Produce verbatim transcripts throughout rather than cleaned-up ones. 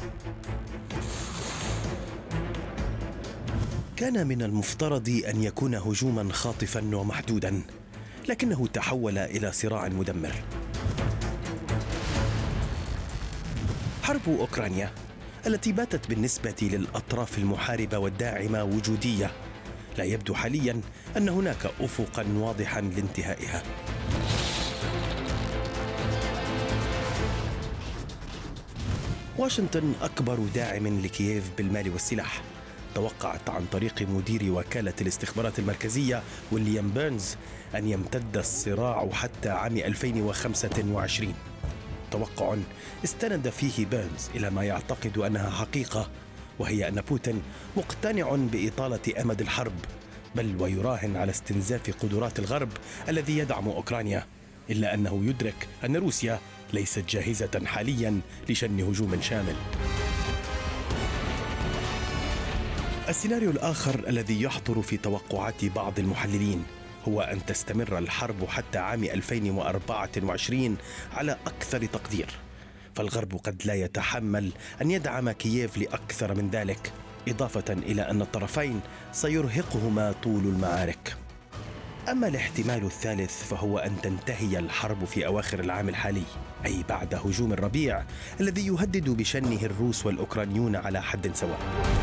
كان من المفترض أن يكون هجوما خاطفا ومحدودا، لكنه تحول إلى صراع مدمر. حرب أوكرانيا التي باتت بالنسبة للأطراف المحاربة والداعمة وجودية، لا يبدو حاليا أن هناك أفقا واضحا لانتهائها. واشنطن أكبر داعم لكييف بالمال والسلاح، توقعت عن طريق مدير وكالة الاستخبارات المركزية ويليام بيرنز أن يمتد الصراع حتى عام ألفين وخمسة وعشرين، توقع استند فيه بيرنز إلى ما يعتقد أنها حقيقة، وهي أن بوتين مقتنع بإطالة أمد الحرب، بل ويراهن على استنزاف قدرات الغرب الذي يدعم أوكرانيا، إلا أنه يدرك أن روسيا ليست جاهزة حاليا لشن هجوم شامل. السيناريو الآخر الذي يحضر في توقعات بعض المحللين هو أن تستمر الحرب حتى عام ألفين وأربعة وعشرين على أكثر تقدير، فالغرب قد لا يتحمل أن يدعم كييف لأكثر من ذلك، إضافة إلى أن الطرفين سيرهقهما طول المعارك. أما الاحتمال الثالث فهو أن تنتهي الحرب في أواخر العام الحالي، أي بعد هجوم الربيع الذي يهدد بشنه الروس والأوكرانيون على حد سواء.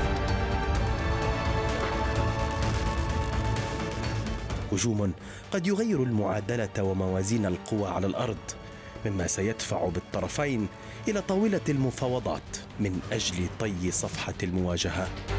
هجوم قد يغير المعادلة وموازين القوى على الأرض، مما سيدفع بالطرفين إلى طاولة المفاوضات من أجل طي صفحة المواجهة.